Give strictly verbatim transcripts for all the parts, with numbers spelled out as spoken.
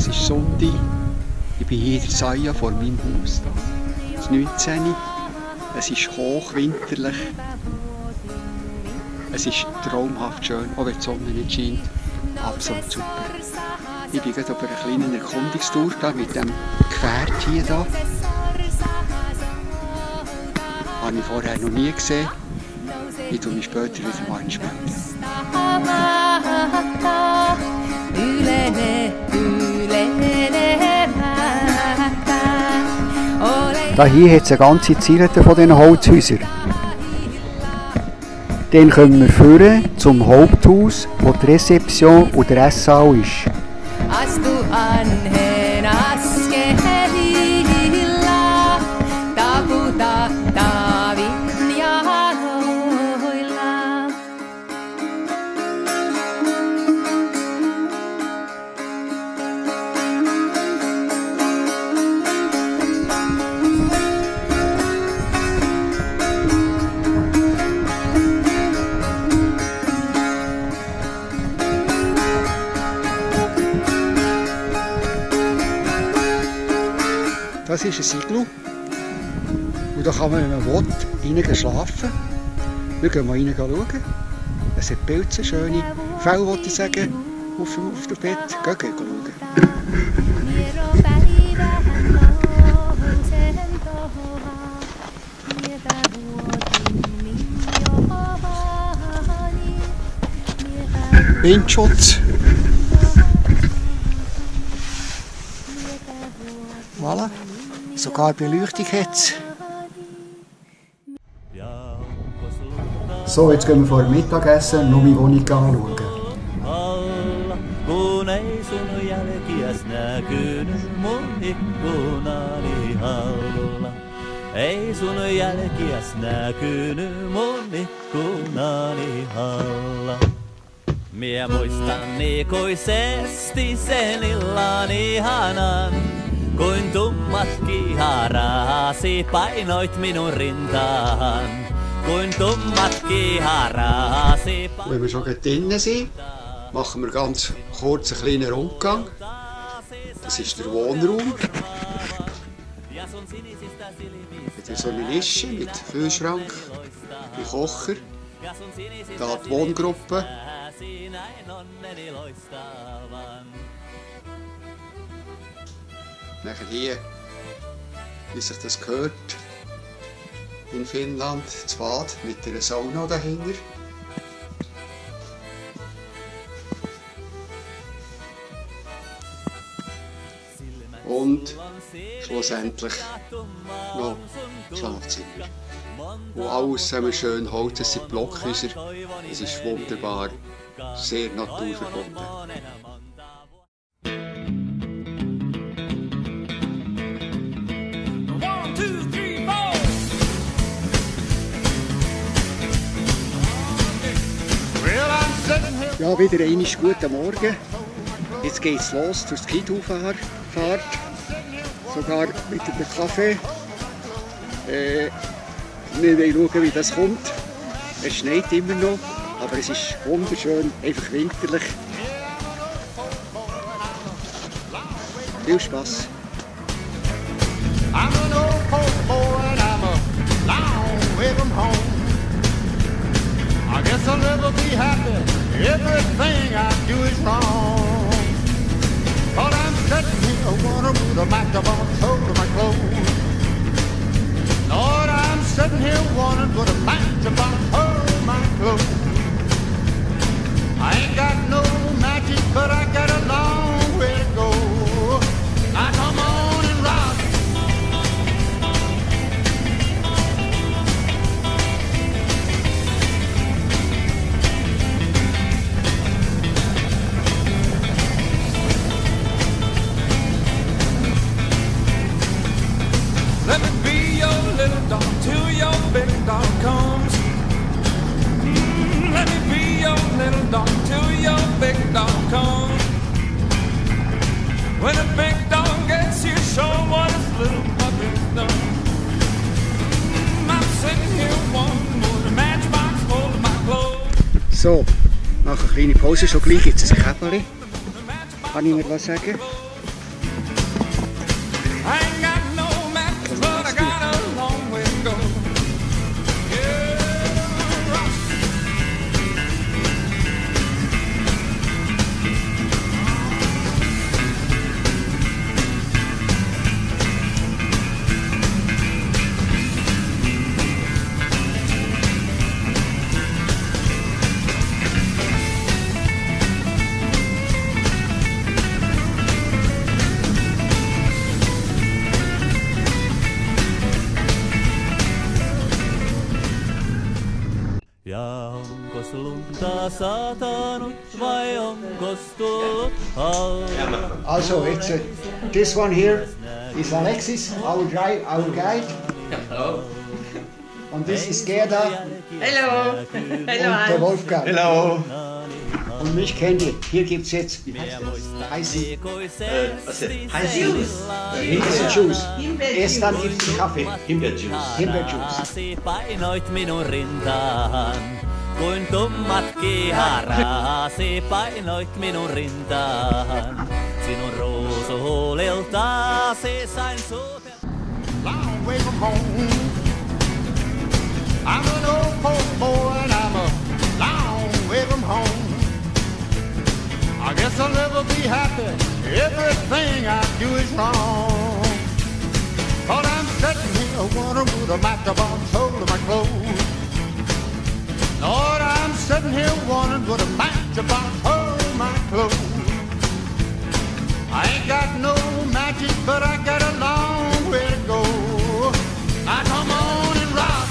es ist Sonntag. Ich bin hier in der Saia vor meinem Haus. Es ist neunzehn. Es ist hochwinterlich. Es ist traumhaft schön, auch wenn die Sonne nicht scheint. Absolut super. Ich bin gerade auf einer kleinen Erkundungstour da mit dem Gefährt hier. Da. Habe ich vorher noch nie gesehen. Ich tue mich später wieder mal entspannen. Da hier hat es eine ganze Ziele von diesen Holzhäusern. Dann kommen wir führen zum Haupthaus, wo die Rezeption und der Esssaal ist. Das ist ein Iglu und da kann man, wenn man will, rein schlafen. Wir gehen mal rein schauen. Es hat Pilze, schöne Fälle, wollte ich sagen, auf, auf dem Bett. Gehen, gehen schauen. Windschutz. Voilà. Sogar Beleuchtung hat es. So, jetzt gehen wir vor dem Mittagessen noch meine Wohnung anschauen. Mie muistan ikuisesti sen illan ihanan, kuin tummat kiharasi painoit minun rintaan. Kuin tummat kiharasi painoit. Wenn wir schon drinnen sind, machen wir ganz kurz einen kleinen Rundgang. Das ist der Wohnraum. Mit so einer Nische mit Kühlschrank, mit Kocher. Da die Wohngruppe. Nachher hier, wie sich das gehört, in Finnland, das Bad mit einer Sauna dahinter. Und schlussendlich noch Schlafzimmer. Und alles zusammen schön Holz, das sind Blockhäuser. Es ist wunderbar, sehr naturverbunden. Ja, wieder einmal guten Morgen. Jetzt geht es los zur Skidoo-Fahrt. Sogar mit einem Kaffee. Äh, wir wollen schauen, wie das kommt. Es schneit immer noch, aber es ist wunderschön, einfach winterlich. Viel Spaß! I guess I'll never be happy. Everything I do is wrong. But I'm sitting here wondering with a match on over my clothes. Lord, I'm sitting here wondering with a match over my clothes. I ain't got no matches, but I got a long way to go. Now come on and rock. Let me be your little dog till your big dog comes. Mm, let me be your little dog till your big dog comes. When a big dog gets here, show what his little puppy's done. Mm, I'm sitting here one more matchbox full of my clothes. So, nach einer kleinen Pause schon gleich gibt es ein Käppchen. Kann ich mir was sagen? I ain't got no match, but I got a long way to go. Yeah, rock. Ja onkos lunta satanut vai onkos tullut alla? Also, it's uh, this one here is Alexis, our drive, our guide. Hello. Und this is Gerda Hello. und der Wolfgang. Hello. Und mich kennt ihr. Hier gibt's jetzt, wie heißt das? Heißen Heiß Juice. heißen Juice. Erst dann gibt's den Kaffee. Himbeerjuice. Himbeerjuice. Painoit minun rintaan, kuin tummat kiharasi painoit minun rintaan. Sinun ruusuhuuliltaasi sain suutel. Long way from home. I'm an old post boy and I'm a long way from home. I guess I'll never be happy. Everything I do is wrong. But I'm sitting here wondering with a matchbox hold of my clothes. Lord, I'm sitting here wondering with a matchbox hold of my clothes. I ain't got no matches, but I got a long way to go. Now come on and rock.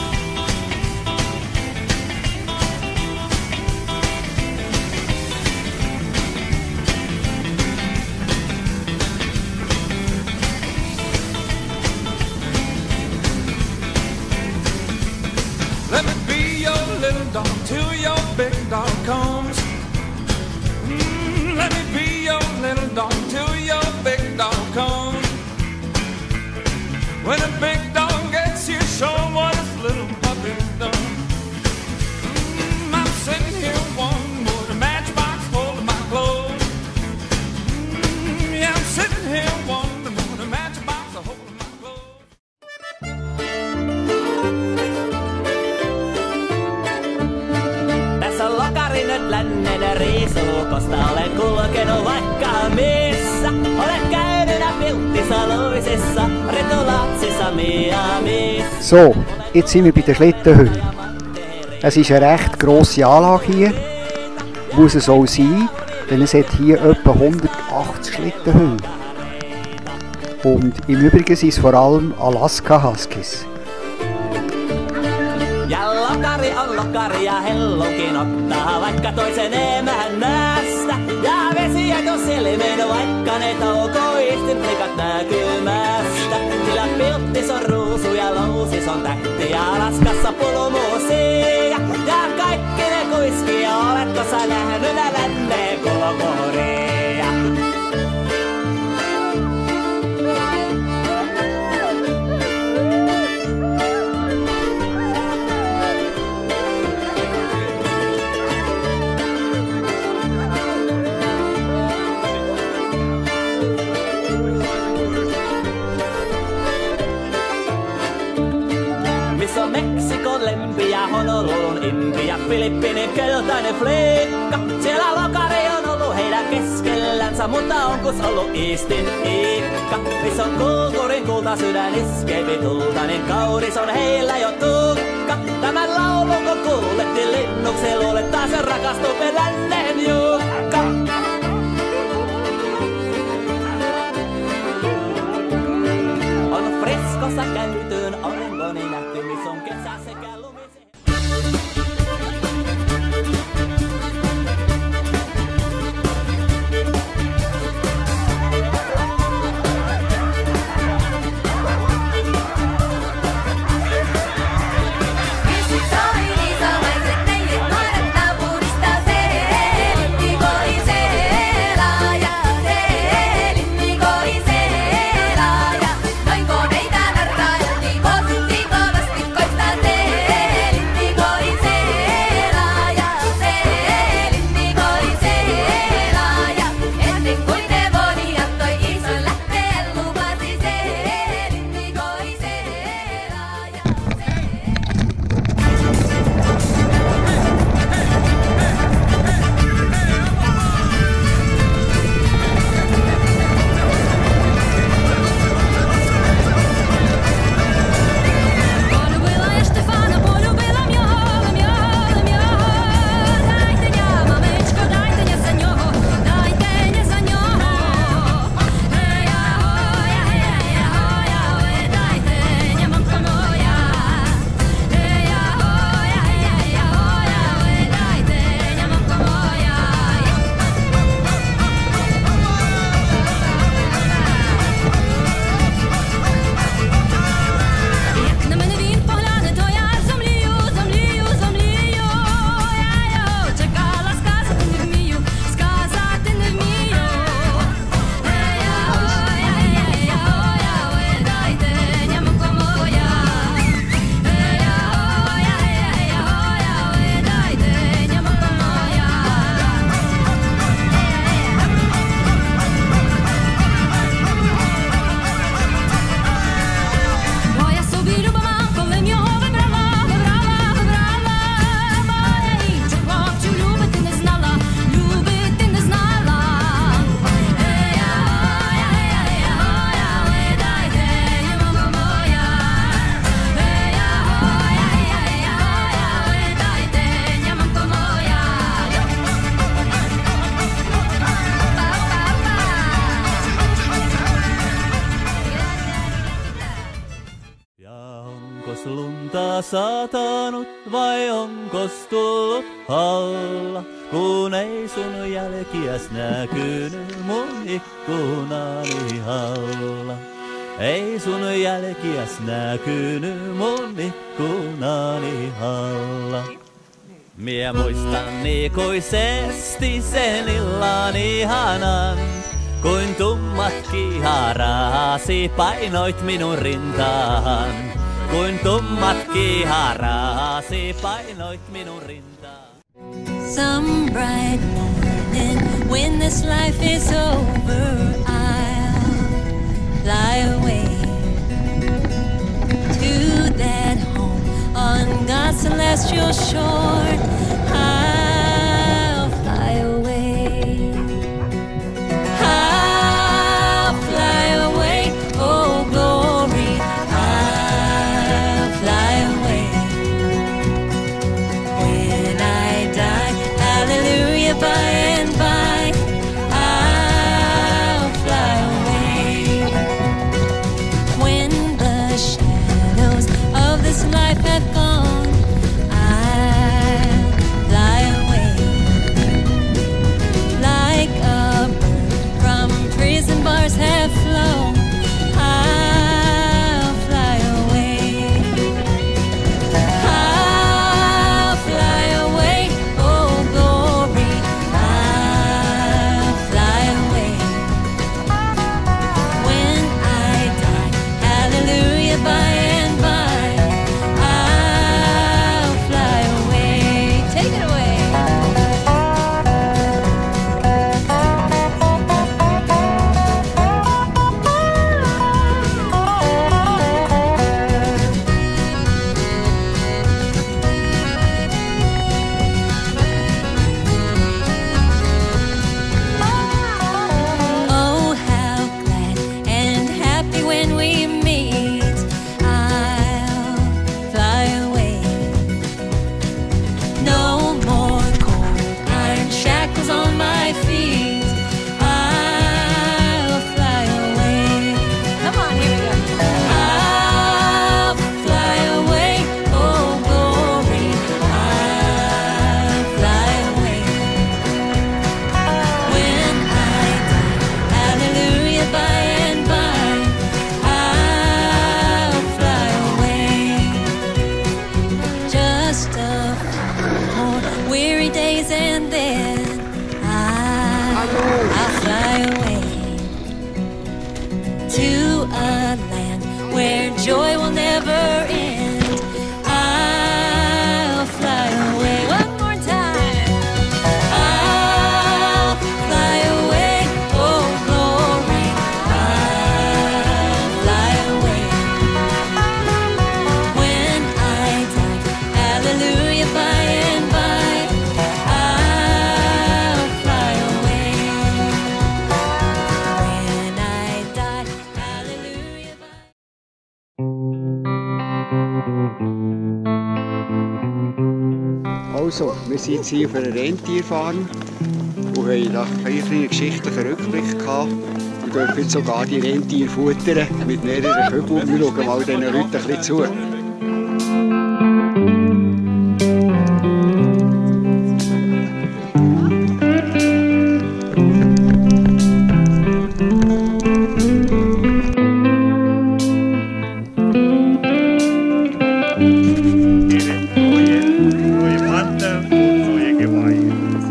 Let me be your little dog till your big dog comes. Mm, let me be your little dog till your big dog comes. When a big dog gets here, show what his little puppy's done. Mm, I'm sitting here one with a matchbox full of my clothes. Mm, yeah, I'm sitting here one with a matchbox full of my clothes. Tässä on lokari nyt lännen riisukosta. Olen kulkenut vaikka missä. Olen käynyt Pilttisaloisessa, Retolaatsissa, Miamissa. So, jetzt sind wir bei der Schlittenhöhe. Es ist eine recht grosse Anlage hier. Muss es auch sein, denn es hat hier etwa hundertachtzig Schlittenhöhen. Und im Übrigen sind es vor allem Alaska Huskies. Ja lokari on lokari ja hellonkin ottaa vaikka toisen emään nästä. Ja vesi jätö silmeen vaikka ne taukoistin plikat näkymästä. Sillä Pilttis on ruusu ja lousis on tähti ja Alaskassa pulumuusia. Ja kaikki ne kuiski ja oletko sä nähnyt nä länneen kolokoria? Meksikon lempi ja Honolulun impi ja Filippinin keltainen fliikka. Siellä lokari on ollut heidän keskellänsä, mutta onkus ollut Eastin Iikka. Missä on kulttuurin kulta sydän iskevi tulta, niin kaunis on heillä jo tukka. Tämän laulun kun kuulettiin linnuksen luulle, taas se rakastuu lännen Jukka. On Frescossa käytyyn Orengoni nähty, missä on kesä sekä lumisen. Soin isomaiset neljät nuoret naapurista, se hellitti täällä satanut vai onkos tullut halla? Kun ei sun jälkiäs näkynyt mun ikkunani alla. Ei sun jälkiäs näkynyt mun ikkunani alla. Mie muistan ikuisesti sen illan ihanan, kuin tummat kiharasi painoit minun rintaan. Kuin tummat kiharasi painoit minun rintaan. Some bright morning when this life is over, I'll fly away to that home on God's celestial shore. I'll fly away. I'll fly away, oh glory. I'll fly away. When I die, hallelujah, by and by, I'll fly away. When the shadows of this life have gone, I'll fly away. Like a bird from prison bars have flown, I'll fly away. I'll fly away, oh glory. I'll fly away. When I die, hallelujah, by and by, I'll fly away. Take it away. Oh, how glad and happy when we meet. I'll fly away. No more cold iron shackles on my feet. I'll fly away. Come on, here we go. I'll fly away, oh glory. I'll fly away. When I die, hallelujah, by and by, I'll fly away. Just a few more weary days and then I'll, I'll fly away to a land where joy will never end. I'll fly away. One more time. I'll fly away, oh glory. I'll fly away. When I die, hallelujah, by and by, I'll fly away. When I die, hallelujah, by Also, wir sind jetzt hier auf einer Rentierfarm und haben da einen kleinen geschichtlichen Rückblick gehabt. Wir dürfen jetzt sogar die Rentiere futtern mit mehreren Kübeln. Wir schauen mal diesen Leuten ein bisschen zu. neue Mantel und neue Geweihe.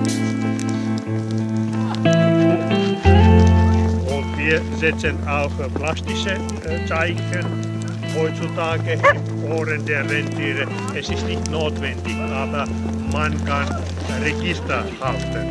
Und wir setzen auch plastische Zeichen heutzutage im Ohren der Rentiere. Es ist nicht notwendig, aber man kann Register halten.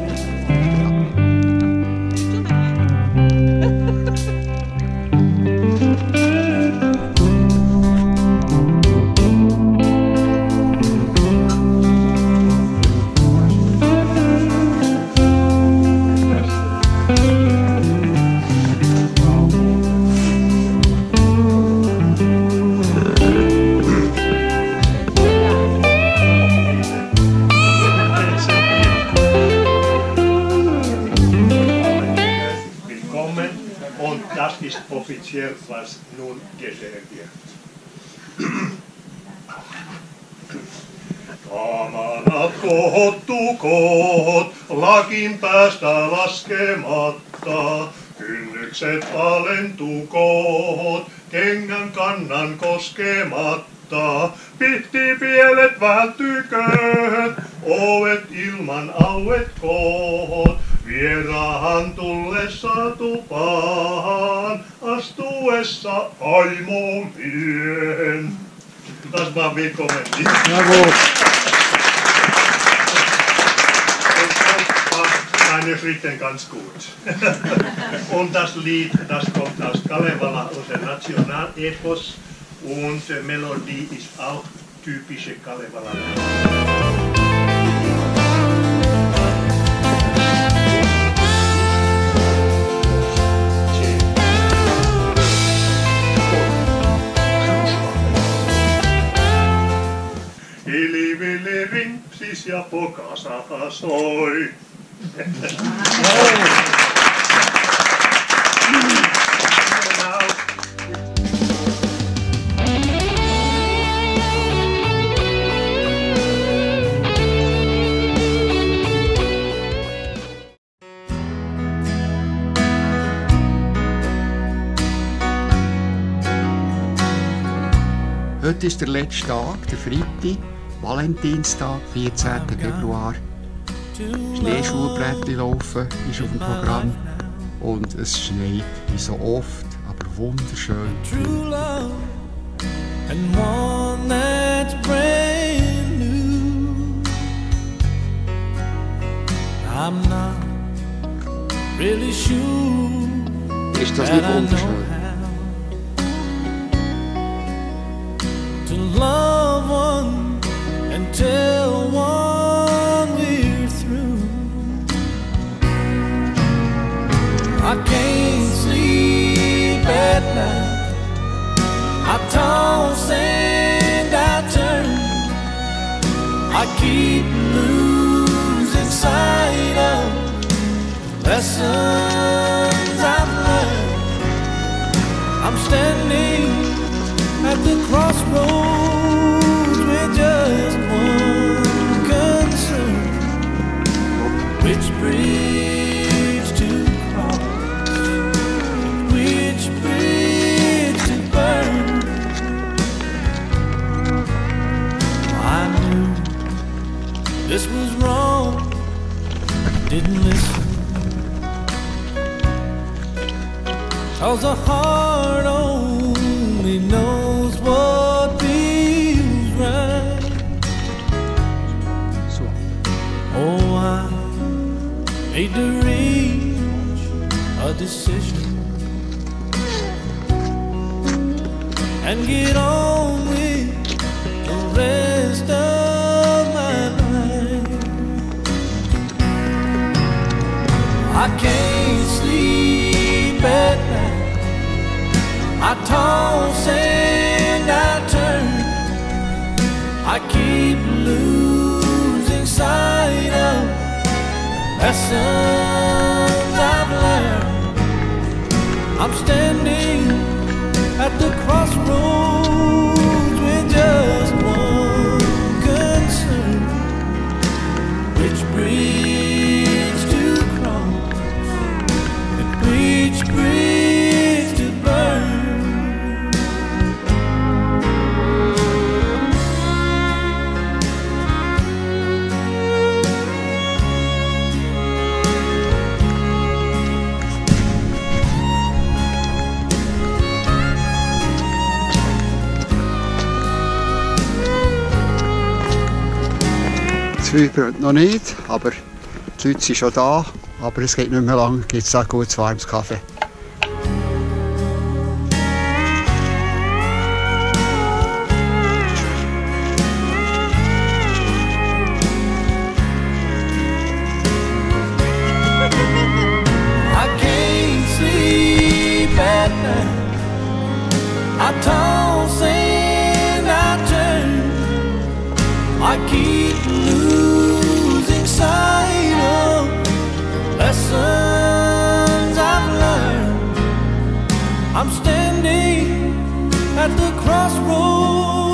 Und das ist offiziell, was nun geschehen wird. Kamanat kohottu kohot, lakin päästä laskematta. Kynnykset alentuu kohot, kengän kannan koskematta. Pihtipielet välttykööt, ovet ilman auet kohot. Vieraahan tullessa tupaan, astuessa aimoon miehen. Das war willkommen. Bravo. Meine Schritten ganz gut. Und das Lied, das kommt aus Kalevala, unser Nationalethos. Und die Melodie ist auch typische Kalevala. Hilivili rimpsis ja pokasaha soi. Heute ist der letzte Tag, der Freitag, Valentinstag, vierzehnten Februar. Schneeschuhbrettchen laufen ist auf dem Programm und es schneit wie so oft, aber wunderschön. True love and one that's brand new. I'm not really sure Ist das nicht that I know wunderschön? how to love one and tell one we're through. I can't sleep at night. I toss and I turn. I keep losing sight of lessons I've learned. I'm standing at the crossroads with just one concern: which bridge to cross, and which bridge to burn. I knew this was wrong, didn't listen, 'cause a heart only knows what feels right. So. Oh, I made to reach a decision and get on with the rest of my life. I can't sleep at night. I toss and I turn. I keep losing sight of lessons I've learned. I'm standing at the crossroads with just one concern: which bridge to cross and which bridge to burn. Die Zwiebeln brennt noch nicht, aber die Leute sind schon da. Aber es geht nicht mehr lang, gibt es auch gutes warmes Kaffee. I can't sleep at night. I toss and I turn. I keep losing sight of lessons I've learned. I'm standing at the crossroads